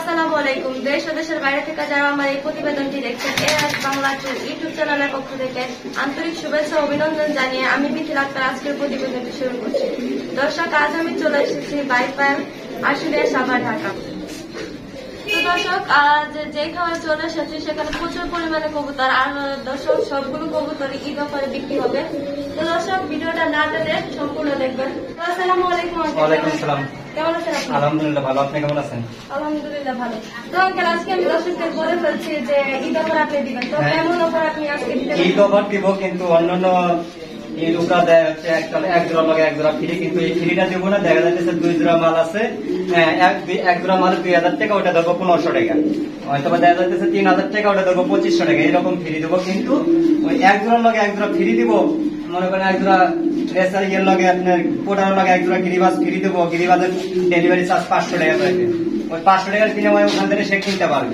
আসসালামু আলাইকুম। দেশ ও দেশের বাইরে থেকে যারা আমার এই প্রতিবেদনটি দেখছেন, এআজ বাংলা ইউটিউব চ্যানেলের পক্ষ থেকে আন্তরিক শুভেচ্ছা ও অভিনন্দন জানিয়ে আমি মিথিলা আক্তার আজকের প্রতিবেদনটি শুরু করছি। দর্শক, আজ আমি চলে এসেছি বাইপাল আশুলিয়া সাভার ঢাকা। তো দর্শক, আজ যে খাবার চলে এসেছি সেখানে প্রচুর পরিমাণে কবুতর, আর দর্শক সবগুলো কবুতর ঈদ অফারে বিক্রি হবে। তো দর্শক, ভিডিওটা না টেনে সম্পূর্ণ দেখবেন। আসসালামু আলাইকুম। ওয়ালাইকুম আসসালাম। কেমন আছেন আপনি? আলহামদুলিল্লাহ ভালো, আপনি কেমন আছেন? আলহামদুলিল্লাহ ভালো। তো আঙ্কেল, আজকে আমি দর্শকদের বলে ফেলছি যে ঈদ অফার আপনি দিবেন, তো কেমন অফার আপনি আজকে দিতে? ঈদ অফার দিব, কিন্তু অন্যান্য ঈদ উপরা দেয় হচ্ছে এক জোড়া লগে এক জোড়া ফ্রি, কিন্তু এই ফ্রিটা দিব না। দেখা যাচ্ছে 2 জোড়া মাল আছে, এক জোড়া মাল 2000 টাকা, ওটা দেবো 1500 টাকা। হয়তো দেখা যাচ্ছে 3000 টাকা, ওটা দেবো 2500 টাকা। এরকম ফ্রি দেবো, কিন্তু ওই এক জোড়ার লগে এক জোড়া ফ্রি দিব। মনে করেন এক জোড়া রেসার ইয়ের লগে আপনার পোটার লগে এক জোড়া গিরিবাজ ফ্রি দেবো। গিরিবাজের ডেলিভারি চার্জ 500 টাকা থাকবে। ওই 500 টাকার বিনিময়ে ওখান থেকে সে কিনতে পারবে।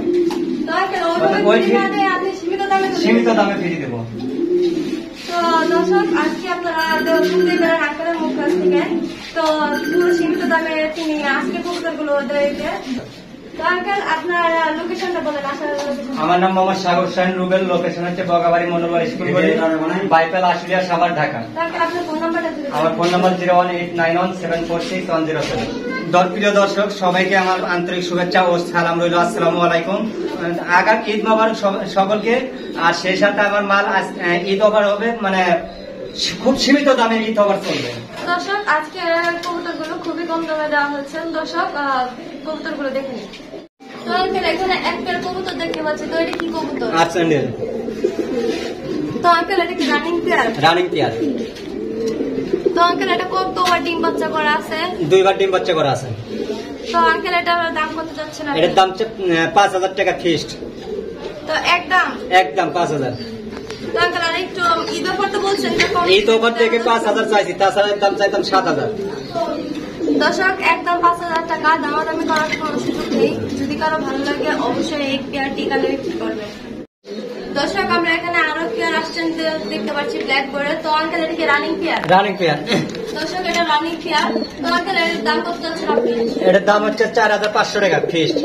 সীমিত দামে ফ্রি দেবো। তো দর্শক, আজকে আপনারা শুনতে পেলেন আঙ্কেলের মুখ কাছ থেকে। তো পুরো সীমিত দামে তিনি আজকে কবুতরগুলো দিয়েছে। তো আঙ্কেল, আপনার লোকেশনটা বলেন। আমার নাম মোহাম্মদ সাগর শাহিন রুবেল, লোকেশন হচ্ছে বগাবাড়ি মনোরমা স্কুল গলি, বাইপাল আশুলিয়া সাভার ঢাকা। আপনার ফোন নাম্বারটা? আমার ফোন নাম্বার 01891746107। প্রিয় দর্শক, সবাইকে আমার আন্তরিক শুভেচ্ছা ও সালাম রইল। আসসালামু আলাইকুম। আগাম ঈদ মোবারক সকলকে। আর সেই সাথে আমার মাল ঈদ অফার হবে, মানে খুব সীমিত দামে ঈদ অফার চলবে। দর্শক, আজকে কবুতরগুলো খুবই কম দামে দেওয়া হচ্ছে। দর্শক, কবুতরগুলো দেখে নিন। তো আঙ্কেল, এখানে এক পেয়ার কবুতর দেখতে পাচ্ছি। তো এটা কি কবুতর? আর্চেন্ডেল। তো আঙ্কেল, এটা কি রানিং পেয়ার? Running pair. তো আঙ্কেল, এটা কতবার ডিম বাচ্চা করা আছে? 2 বার ডিম বাচ্চা করা আছে। তো আঙ্কেল, এটার দাম কত যাচ্ছে না? এটার দাম হচ্ছে 5000 টাকা ফিক্সড। তো একদম 5000। তো আঙ্কেল, আর একটু ঈদ অফার তো বলছেন, ঈদ অফার থেকে 5000 চাইছি, তাছাড়া দাম চাইতাম 7000। দর্শক, একদম 5000 টাকা। দামাদামি করার কোনো সুযোগ নেই। যদি কারো ভালো লাগে অবশ্যই এক পেয়ার টিকা বিক্রি করবে। দর্শক, আমরা এখানে আরো পেয়ার আসছেন দেখতে পাচ্ছি ব্ল্যাক বোর্ডে। তো আঙ্কেল, এটা কি রানিং পেয়ার? Running pair. দর্শক, এটা রানিং পেয়ার। তো আঙ্কেল, এর দাম কত যাচ্ছে আপনি? এটার দাম হচ্ছে 4500 টাকা ফিক্সড।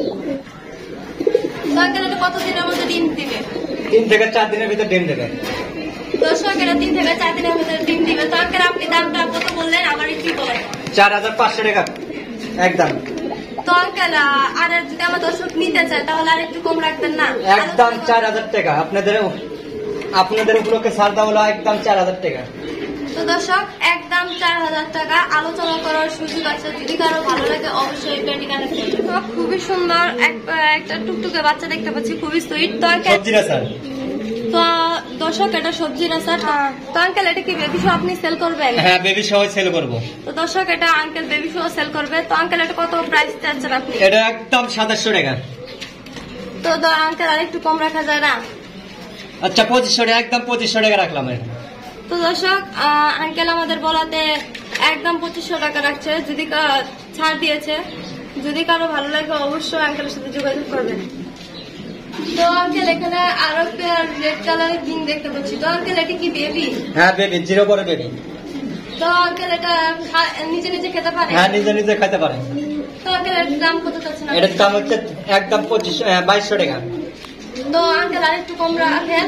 তো আঙ্কেল, এটা কত দিনের মধ্যে ডিম দিবে? 3 থেকে 4 দিনের ভিতর ডিম দেবে। দর্শক, এটা 3 থেকে 4 দিনের মধ্যে ডিম দিবে। তো আঙ্কেল, আপনি দামটা কত বললেন? আবার একটু বলেন। 4500 টাকা একদম। তো আঙ্কেল, আর যদি আমার দর্শক নিতে চায় তাহলে আর একটু কম রাখবেন না? একদম 4000 টাকা। আপনাদের উপলক্ষে ছাড় দেওয়া হলো একদম 4000 টাকা। তো দর্শক, একদম 4000 টাকা। আলোচনা করার সুযোগ আছে। যদি কারো ভালো লাগে অবশ্যই এই পেয়ারটি কানেক্ট করবেন। খুবই সুন্দর একটা টুকটুকে বাচ্চা দেখতে পাচ্ছি, খুবই সুইট। তো সবজিরা স্যার। তো দর্শক, এটা সবজি রাসা। তো আঙ্কেল, এটা কি বেবি শো আপনি সেল করবেন? হ্যাঁ, বেবি সহ সেল করব। তো দর্শক, এটা আঙ্কেল বেবি শো সেল করবে। তো আঙ্কেল, এটা কত প্রাইস চাচ্ছেন আপনি? এটা একদম 2700 টাকা। তো আঙ্কেল, আর একটু কম রাখা যায় না? আচ্ছা 2500 টাকা, একদম 2500 টাকা রাখলাম। তো দর্শক, আঙ্কেল আমাদের বলাতে একদম 2500 টাকা রাখছে। যদি ছাড় দিয়েছে, যদি কারো ভালো লাগে অবশ্যই আঙ্কেলের সাথে যোগাযোগ করবেন। তো আঙ্কেল, এখানে আরো রেড কালারের ডিম দেখতে পাচ্ছি। তো আঙ্কেল, এটা কি বেবি? হ্যাঁ, বেবি, 0 বড় বেবি। তো আঙ্কেল, এটা নিজে নিজে খেতে পারে? হ্যাঁ, নিজে নিজে খেতে পারে। তো আঙ্কেল, এর দাম কত চাচ্ছেন? এটার দাম হচ্ছে একদম 2200 টাকা। তো আঙ্কেল, আর একটু কম রাখেন।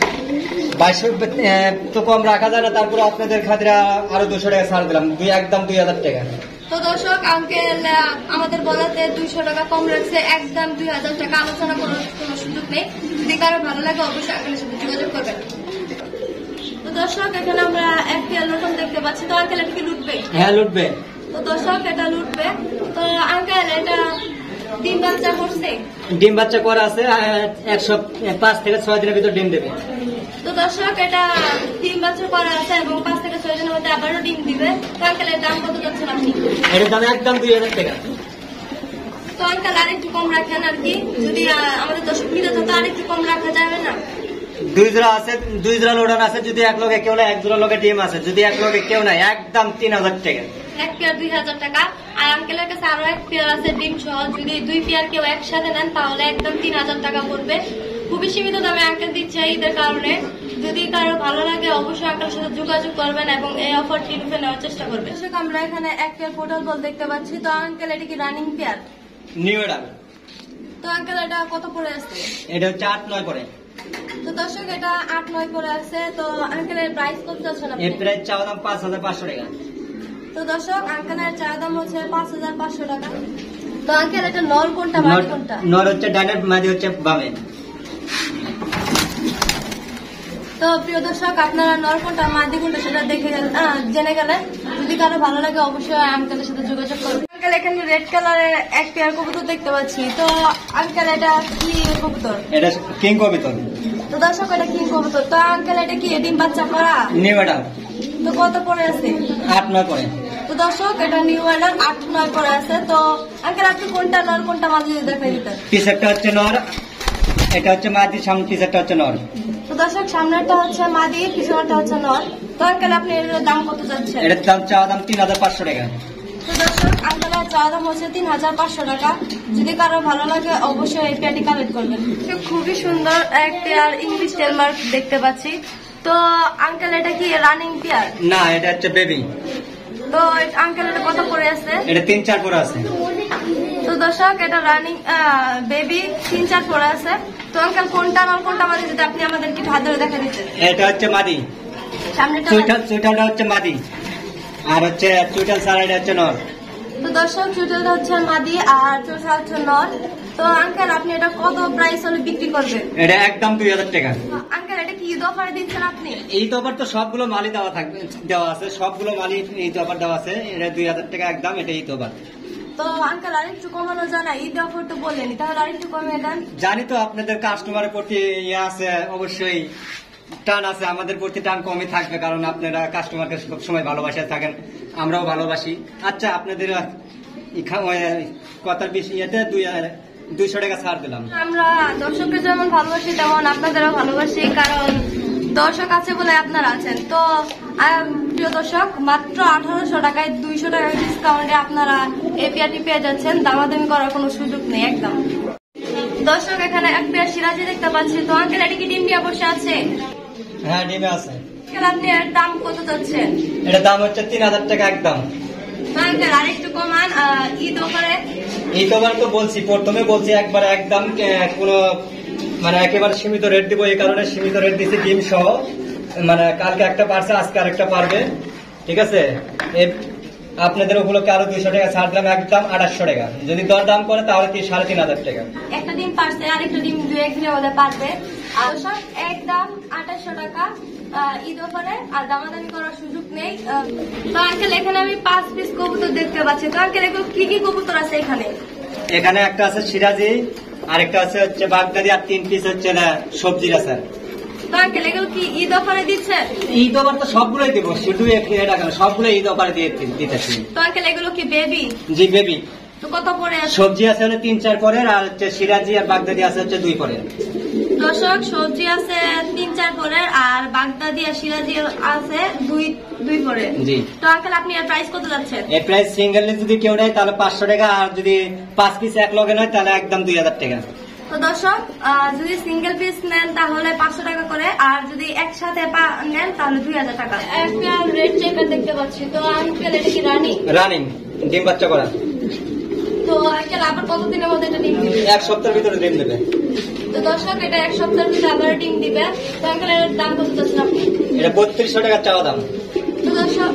2200 তো কম রাখা যায় না, তারপরে আপনাদের খাতিরে আরো 200 টাকা ছাড় দিলাম, একদম 2000 টাকা। তো দর্শক, আঙ্কেল আমাদের বলাতে 200 টাকা কম রাখছে, একদম 2000 টাকা। আলোচনা করার কোনো সুযোগ নেই। যদি কারো ভালো লাগে অবশ্যই আঙ্কেলের সাথে যোগাযোগ করবেন। তো দর্শক, এখানে আমরা এক পেয়ার নতুন দেখতে পাচ্ছি। তো আঙ্কেল, এটা কি লুটবে? হ্যাঁ, লুটবে। তো দর্শক, এটা লুটবে। তো আঙ্কেল, এটা ডিম বাচ্চা করছে? ডিম বাচ্চা করা আছে, 105 থেকে 6 দিনের ভিতর ডিম দেবে। তো দর্শক, এটা ডিম বাচ্চা করা আছে এবং 5 থেকে 6 দিনের মধ্যে আবারও ডিম দিবে। তো আঙ্কেল, এর দাম কত যাচ্ছেন আপনি? এটার দাম একদম 2000 টাকা। তো আঙ্কেল, আর একটু কম রাখেন আর কি। যদি আমাদের দর্শক নিতে তো আর একটু কম রাখা যাবে না? 2 জোড়া আছে, 2 জোড়া লোডান আছে। যদি এক লগে কেউ নাই, 1 জোড়া লগে ডিম আছে। যদি এক লগে কেউ নাই, একদম 3000 টাকা। এক পেয়ার 2000 টাকা। আর আঙ্কেলের কাছে আরো এক পেয়ার আছে ডিম সহ। যদি 2 পেয়ার কেউ একসাথে নেন তাহলে একদম 3000 টাকা পড়বে। খুবই সীমিত দামে আঙ্কেল দিচ্ছে ঈদের কারণে। যদি কারো ভালো লাগে অবশ্যই আঙ্কেলের সাথে যোগাযোগ করবেন এবং এই অফারটি লুফে নেওয়ার চেষ্টা করবেন। আমরা এখানে এক পেয়ার পোর্টাল বল দেখতে পাচ্ছি। তো আঙ্কেল, এটা কি রানিং পেয়ার? নিউ এডাল। তো আঙ্কেল এটা কত পড়ে আছে? এটা হচ্ছে 8-9 করে। তো দর্শক এটা 8-9 করে আছে। তো আঙ্কেলের প্রাইস কত যাচ্ছে না? এর প্রাইস চাওয়া দাম 5500 টাকা। তো দর্শক আঙ্কেলের চাওয়া দাম হচ্ছে 5500 টাকা। তো আঙ্কেল এটা নর কোনটা মাদি কোনটা? নর হচ্ছে ডানে, মাদি হচ্ছে বামে। তো প্রিয় দর্শক আপনারা নর কোনটা মাদি কোনটা সেটা দেখে জেনে গেলেন। যদি কারো ভালো লাগে অবশ্যই আঙ্কেলের সাথে যোগাযোগ করবেন। আঙ্কেল এখানে রেড কালারের এক পেয়ার কবুতর দেখতে পাচ্ছি। তো আঙ্কেল এটা কি কবুতর? এটা কিং কবুতর। তো দর্শক এটা কি কবুতর? তো আঙ্কেল এটা কি ডিম বাচ্চা করা? New order. তো কত পড়ে আছে? 8-9 করে। তো দর্শক এটা নিউ অর্ডার 8-9 করে আছে। তো আঙ্কেল আপনি কোনটা নর কোনটা মাদি দেখাই দিতেন? পিছারটা হচ্ছে নর, এটা হচ্ছে মাদি, সামনে পিছারটা হচ্ছে নর। তো দর্শক সামনেরটা হচ্ছে মাদি, পিছনেরটা হচ্ছে নর। তো আঙ্কেল আপনি এর দাম কত যাচ্ছে? এটার দাম চাওয়া দাম 3500 টাকা। তো দর্শক আপনারা চাওয়া দাম হচ্ছে 3500 টাকা। যদি কারো ভালো লাগে অবশ্যই এই পেয়ারটি কালেক্ট করবেন। খুবই সুন্দর এক পেয়ার ইংলিশ টেলমার্ক দেখতে পাচ্ছি। তো আঙ্কেল এটা কি রানিং পেয়ার? না, এটা হচ্ছে বেবি। তো আঙ্কেল এটা কত করে আছে? এটা 3-4 করে আছে। তো দর্শক এটা রানিং বেবি 3-4 করে আছে। তো আঙ্কেল কোনটা নর কোনটা মাদি যদি আপনি আমাদেরকে হাত ধরে দেখা দিতেন? এটা হচ্ছে মাদি, সামনেটা চুইটালটা হচ্ছে মাদি, আর হচ্ছে চুইটাল সারাইটা হচ্ছে নর। তো দর্শক চুইটালটা হচ্ছে মাদি আর চোষা হচ্ছে নর। তো আঙ্কেল আপনি এটা কত প্রাইস হলে বিক্রি করবেন? এটা একদম 2000 টাকা। আঙ্কেল এটা কি ঈদ অফারে দিচ্ছেন আপনি? এই তো আবার তো সবগুলো মালই দেওয়া থাকবে, দেওয়া আছে, সবগুলো মালই এই তো আবার দেওয়া আছে। এটা 2000 টাকা একদম, এটা এই তো আবার। তো আঙ্কেল আরেকটু কমানো যায় না? ঈদ অফার তো বললেনি, তাহলে আরেকটু কমিয়ে দেন। জানি তো আপনাদের কাস্টমারের প্রতি ইয়ে আছে, অবশ্যই টান আছে, আমাদের প্রতি টান কমই থাকবে, কারণ আপনারা কাস্টমারকে সব সময় ভালোবাসা থাকেন, আমরাও ভালোবাসি। আচ্ছা, আপনাদের কথার বিষয়তে 200 টাকা ছাড় দিলাম। আমরা দর্শককে যেমন ভালোবাসি তেমন আপনাদেরও ভালোবাসি, কারণ দর্শক আছে বলে আপনারা আছেন। তো প্রিয় দর্শক মাত্র 1800 টাকায় 200 টাকা ডিসকাউন্টে আপনারা এই পেয়ারটি পেয়ে যাচ্ছেন। দামাদামি করার কোনো সুযোগ নেই একদম। দর্শক এখানে এক পেয়ার সিরাজি দেখতে পাচ্ছি। তো আঙ্কেল এটা কি ডিম দিয়ে বসে আছে? হ্যাঁ, ডিমে আছে। আঙ্কেল আপনি এর দাম কত যাচ্ছেন? এটা দাম হচ্ছে 3000 টাকা একদম। আঙ্কেল আরেকটু কমান ঈদ অফারে। এই তো তো বলছি, প্রথমে বলছি একবার একদম কোনো মানে একেবারে সীমিত রেট দিব, এই কারণে সীমিত রেট দিচ্ছি ডিম সহ। মানে কালকে একটা পারছে, আজকে আরেকটা পারবে, ঠিক আছে? আপনাদের উপলক্ষে আরো 200 টাকা ছাড় দিলাম, একদম 2800 টাকা। যদি দর দাম করে তাহলে 3500 টাকা। একটা ডিম পারছে, আরেকটা ডিম 2-1 দিনের মধ্যে পারবে। আর সব একদম 2800 টাকা ঈদ অফারে, আর দামাদামি করার সুযোগ নেই। তো আঙ্কেল এখানে আমি 5 পিস কবুতর দেখতে পাচ্ছি। তো আঙ্কেল এগুলো কি কি কবুতর আছে এখানে? এখানে একটা আছে সিরাজি, আরেকটা আছে হচ্ছে বাগদাদি, আর 3 পিস হচ্ছে না সবজির আছে। তো আঙ্কেল এগুলো কি ঈদ অফারে দিচ্ছে? ঈদ অফার তো সবগুলোই দিব, শুধু এটা কেন, সবগুলো ঈদ অফারে দিয়ে দিতেছি। তো আঙ্কেল এগুলো কি বেবি? জি বেবি। তো কত পরে আছে? সবজি আছে হলে 3-4 পরের, আর হচ্ছে সিরাজি আর বাগদাদি আছে হচ্ছে 2 পরের। দর্শক সবজি আছে 3-4 পরের, আর বাগদাদি আর সিরাজি আছে 2 পরের। জি। তো আঙ্কেল আপনি এর প্রাইস কত যাচ্ছেন? এই প্রাইস সিঙ্গেল যদি কেউ নেয় তাহলে 500 টাকা, আর যদি 5 পিস এক লগে নেয় তাহলে একদম 2000 টাকা। তো দর্শক যদি সিঙ্গেল পিস নেন তাহলে 500 টাকা করে, আর যদি একসাথে নেন তাহলে 2000 টাকা। একটা রেড চেকার দেখতে পাচ্ছি। তো আঙ্কেল এটা কি রানিং? রানিং, ডিম বাচ্চা করা। তো আঙ্কেল আবার কতদিনের মধ্যে এটা ডিম দিবে? 1 সপ্তাহের ভিতরে ডিম দেবে। তো দর্শক এটা 1 সপ্তাহের ভিতরে আবার ডিম দিবে। তো আঙ্কেল এর দাম কত যাচ্ছেন আপনি? এটা 3200 টাকা চাওয়া দাম। তো দর্শক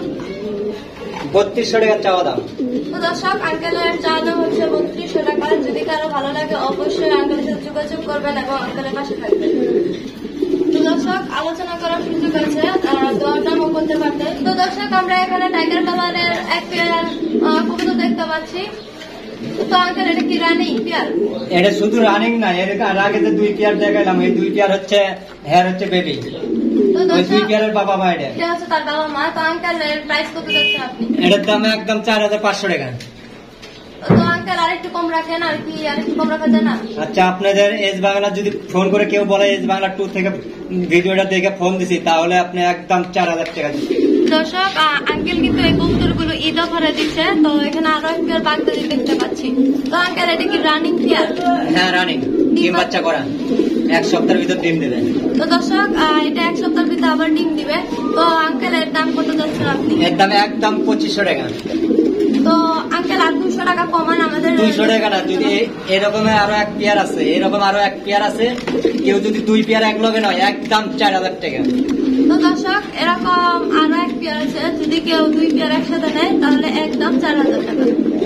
3200 টাকা চাওয়া দাম। তো দর্শক আঙ্কেলের চাওয়া দাম হচ্ছে 3200 টাকা। যদি কারো ভালো লাগে অবশ্যই আঙ্কেলের সাথে যোগাযোগ করবেন এবং আঙ্কেলের পাশে থাকবেন। তো দর্শক আলোচনা করার সুযোগ আছে, দরদামও করতে পারবে। তো দর্শক আমরা এখানে টাইগার কালারের এক পেয়ার কবুতর দেখতে পাচ্ছি। তো আঙ্কেল এটা কি রানিং পেয়ার? এটা শুধু রানিং না, এর আগে যে 2 পেয়ার দেখাইলাম, এই 2 পেয়ার হচ্ছে হচ্ছে বেবি। তো ওই 2 দর্শক পেয়ারের বাবা মা এটা। এটা হচ্ছে তার বাবা মা। তো আঙ্কেল এর প্রাইস কত যাচ্ছেন আপনি? এটার দাম একদম 4500 টাকা। তো আঙ্কেল আরেকটু কম রাখেন, আর কি আরেকটু কম রাখা যায় না? আচ্ছা, আপনাদের এস বাংলা যদি ফোন করে কেউ বলে এস বাংলা 2 থেকে ভিডিওটা দেখে ফোন দিছি, তাহলে আপনি একদম 4000 টাকা দিবেন। দর্শক আঙ্কেল কিন্তু এই কবুতর গুলো ঈদ অফারে দিচ্ছে। তো এখানে আরো এক পেয়ার বাগদাদি দেখতে পাচ্ছি। তো আঙ্কেল এটা কি রানিং পেয়ার? হ্যাঁ রানিং, ডিম বাচ্চা করা, 1 সপ্তাহের ভিতর ডিম দেবে। তো দর্শক এটা 1 সপ্তাহের ভিতরে আবার ডিম দিবে। তো আঙ্কেল এর দাম কত যাচ্ছেন আপনি? এর দাম একদম 2500 টাকা। তো আঙ্কেল আর 200 টাকা কমান আমাদের। 200 টাকা না, যদি এরকম আরো এক পেয়ার আছে, এরকম আরো এক পেয়ার আছে, কেউ যদি 2 পেয়ার এক লগে নয় একদম 4000 টাকা। তো দর্শক এরকম আরো এক পেয়ার আছে, যদি কেউ 2 পেয়ার একসাথে নেয় তাহলে একদম 4000 টাকা।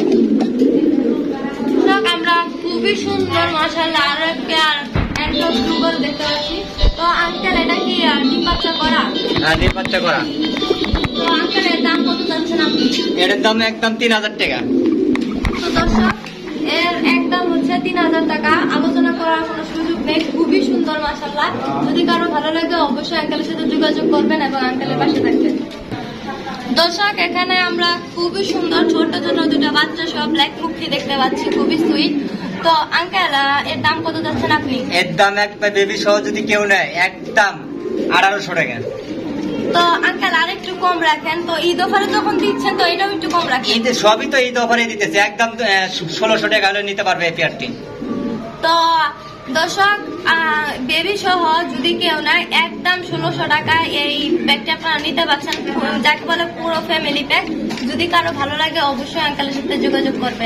আমরা খুবই সুন্দর মাশাআল্লাহ আরো এক পেয়ার একদম সুন্দর দেখতে পাচ্ছি। তো আঙ্কেল এটা কি ডিম বাচ্চা করা? হ্যাঁ, ডিম বাচ্চা করা। তো আঙ্কেল এর দাম কত চাচ্ছেন আপনি? এর দাম একদম 3000 টাকা। তো দর্শক এর একদম হচ্ছে 3000 টাকা, আলোচনা করার কোনো সুযোগ নেই। খুবই সুন্দর মাশাআল্লাহ। যদি কারো ভালো লাগে অবশ্যই আঙ্কেলের সাথে যোগাযোগ করবেন এবং আঙ্কেলের পাশে থাকবেন। দর্শক এখানে আমরা খুবই সুন্দর ছোট ছোট দুটো বাচ্চা সব ব্ল্যাক মুখী দেখতে পাচ্ছি, খুবই সুইট। তো আঙ্কেল এর দাম কত যাচ্ছেন আপনি? এর দাম একটা বেবি সহ যদি কেউ নেয় একদম 1800 টাকা। তো আঙ্কেল আর একটু কম রাখেন, তো ঈদ অফারে যখন দিচ্ছেন তো এটাও একটু কম রাখেন। ঈদ সবই তো ঈদ অফারে দিতেছে, একদম 1600 টাকা হলে নিতে পারবে এই পেয়ারটি। তো দর্শক বেবি সহ যদি কেউ নেয় একদম 1600 টাকায় এই ব্যাগটা আপনারা নিতে পারছেন, যাকে বলে পুরো ফ্যামিলি প্যাক। যদি কারো ভালো লাগে অবশ্যই আঙ্কেলের সাথে যোগাযোগ করবেন।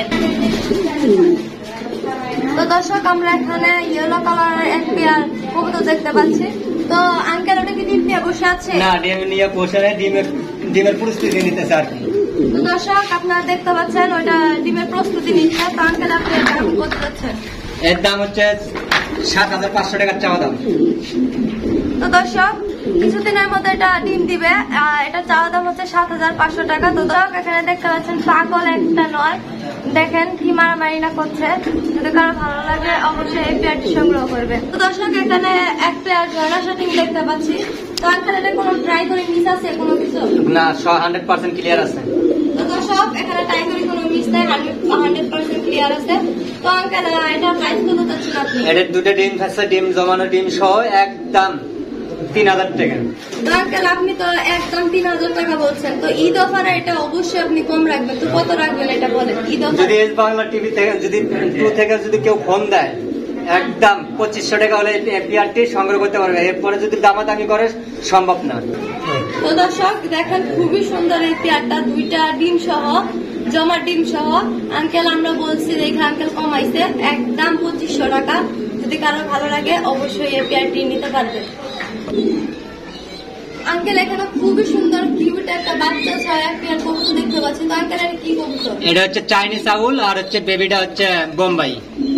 তো দর্শক আমরা এখানে ইয়েলো কালারের এক পেয়ার কবুতর দেখতে পাচ্ছি। তো আঙ্কেল ওটা কি ডিম নিয়ে বসে আছে? না, ডিম নিয়ে বসে নেই, ডিমের প্রস্তুতি নিতেছে আর কি। তো দর্শক আপনারা দেখতে পাচ্ছেন ওইটা ডিমের প্রস্তুতি নিচ্ছে। তো আঙ্কেল আপনি এটা কত যাচ্ছেন? এর দাম হচ্ছে 7500 টাকার চাওয়া দাম। তো দর্শক কিছুদিনের মধ্যে এটা ডিম দিবে, এটা চাওয়া দাম হচ্ছে 7500 টাকা। তো দর্শক এখানে দেখতে পাচ্ছেন পাগল একটা নয়, দেখেন কি মারামারি না করছে। যদি কারো ভালো লাগে অবশ্যই এই পেয়ারটি সংগ্রহ করবে। তো দর্শক এখানে এক পেয়ার ঝর্ণা শাটিং দেখতে পাচ্ছি। তো আঙ্কেল এটা কোনো ট্রাই করে মিস আছে কোনো কিছু? না, 100% ক্লিয়ার আছে। তো দর্শক এখানে ট্রাই করে কোনো মিস নাই, 100% ক্লিয়ার আছে। তো আঙ্কেল এটা প্রাইস কত চাচ্ছেন আপনি? এটার দুটো ডিম থাকছে, ডিম জমানো ডিম সহ একদম 3000 টাকা। তো আঙ্কেল আপনি তো একদম 3000 টাকা বলছেন, তো ঈদ অফারে এটা অবশ্যই আপনি কম রাখবেন। তো কত রাখবেন এটা বলেন ঈদ অফার? যদি এস বাংলা টিভি থেকে যদি 2 থেকে যদি কেউ ফোন দেয় একদম 2500 টাকা হলে পেয়ারটি সংগ্রহ করতে পারবে। এরপরে যদি দামাদামি করে সম্ভব না। তো দর্শক দেখেন খুবই সুন্দর এই পেয়ারটা, 2টা ডিম সহ, জমা ডিম সহ। আঙ্কেল আমরা বলছি দেখে আঙ্কেল কমাইছে একদম 2500 টাকা। যদি কারো ভালো লাগে অবশ্যই এই পেয়ারটি নিতে পারবে। আঙ্কেল এখানে খুবই সুন্দর কিউট একটা বাচ্চা ছয় এক পেয়ার কবুতর দেখতে পাচ্ছি। তো আঙ্কেল এটা কি কবুতর? এটা হচ্ছে চাইনিজ আউল আর হচ্ছে বেবিটা হচ্ছে বোম্বাই।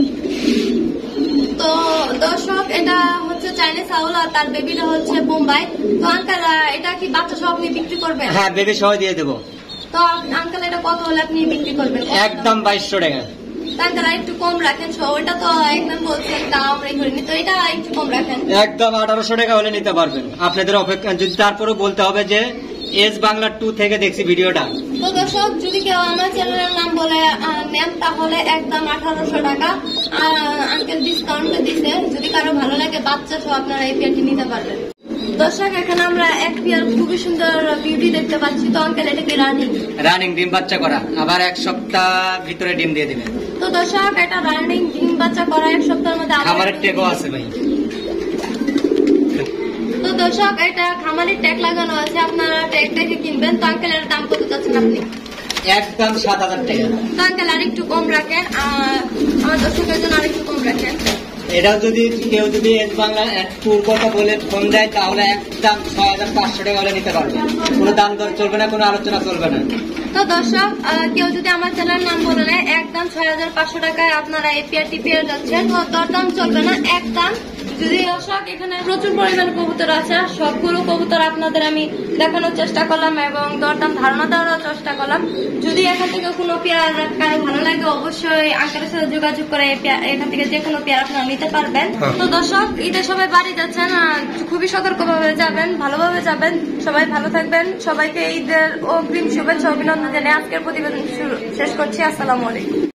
তো দর্শক এটা হচ্ছে চাইনিজ আউল আর তার বেবিটা হচ্ছে বোম্বাই। তো আঙ্কেল এটা কি বাচ্চা সহ আপনি বিক্রি করবেন? হ্যাঁ, বেবি সহ দিয়ে দেবো। তো আঙ্কেল এটা কত হলে আপনি বিক্রি করবেন? একদম 2200 টাকা। আঙ্কেল একটু কম রাখেন, ওইটা তো একদম বলছেন দাম আমরাই করিনি, তো এটা একটু কম রাখেন। একদম 1800 টাকা হলে নিতে পারবেন। আপনাদের অপেক্ষা যদি তারপরে বলতে হবে যে এস বাংলা 2 থেকে দেখছি ভিডিওটা। তো দর্শক যদি কেউ আমার চ্যানেলের নাম বলে নেন তাহলে একদম 1800 টাকা আঙ্কেল ডিসকাউন্ট দিছে। যদি কারো ভালো লাগে বাচ্চা সহ আপনারা এই পেয়ারটি নিতে পারবেন। দর্শক এখানে আমরা এক পেয়ার খুবই সুন্দর বিউটি দেখতে পাচ্ছি। তো আঙ্কেল এটা কি রানিং ডিম বাচ্চা করা, আবার 1 সপ্তাহ ভিতরে ডিম দিয়ে দিবেন। তো দর্শক এটা রানিং ডিম বাচ্চা করা 1 সপ্তাহের মধ্যে খামারের ট্যাগও আছে ভাই। তো দর্শক এটা খামারের ট্যাগ লাগানো আছে, আপনারা ট্যাগ দেখে কিনবেন। তো আঙ্কেল এর দাম কত চাচ্ছেন আপনি? একদম 7000 টাকা। তো আঙ্কেল আরেকটু কম রাখেন, আমার দর্শকের জন্য আরেকটু কম রাখেন। এটা যদি কেউ যদি এস বাংলা ট্যুর কথা বলে ফোন দেয় তাহলে একদম 6500 টাকা হলে নিতে পারবে। কোনো দাম দর চলবে না, কোনো আলোচনা চলবে না। তো দর্শক কেউ যদি আমার চ্যানেল নাম বলে নেয় একদম 6500 টাকায় আপনারা এই পেয়ারটি পেয়ে যাচ্ছেন। তো দরদাম চলবে না একদম। যদি দর্শক এখানে প্রচুর পরিমাণ কবুতর আছে, সবগুলো কবুতর আপনাদের আমি দেখানোর চেষ্টা করলাম এবং দরদাম ধারণা দেওয়ার চেষ্টা করলাম। যদি এখান থেকে কোনো পেয়ার কারো ভালো লাগে অবশ্যই আঙ্কেলের সাথে যোগাযোগ করে এখান থেকে যে কোনো পেয়ার আপনারা নিতে পারবেন। তো দর্শক ঈদে সবাই বাড়ি যাচ্ছেন, খুবই সতর্কভাবে যাবেন, ভালোভাবে যাবেন, সবাই ভালো থাকবেন। সবাইকে ঈদের অগ্রিম শুভেচ্ছা অভিনন্দন জানিয়ে আজকের প্রতিবেদন শেষ করছি। আসসালামু আলাইকুম।